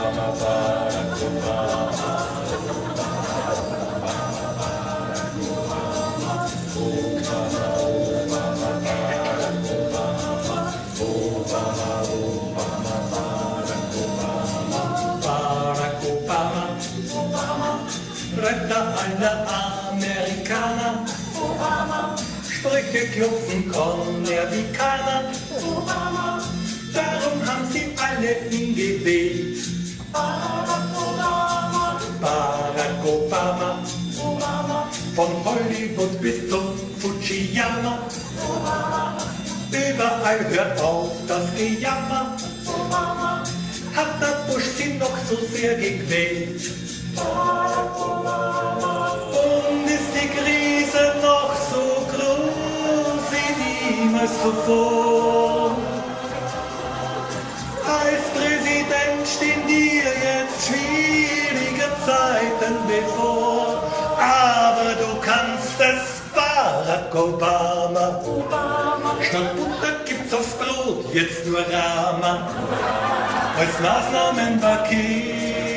Barack Obama, Retter aller Amerikaner. Sprüche klopfen kann er wie keiner. Darum haben sie alle ihn gewählt. Barack Obama, von Hollywood bis zum Fujiyama. Überall hört auf das Gejammer. Hat der Bush sie noch so sehr gequält? Und ist die Krise noch so groß wie niemals zuvor? Als Präsident stehen dir jetzt schwierige Zeiten bevor. Aber du kannst es, Barack Obama. Statt Butter gibt's aufs Brot jetzt nur Rama als Maßnahmenpaket.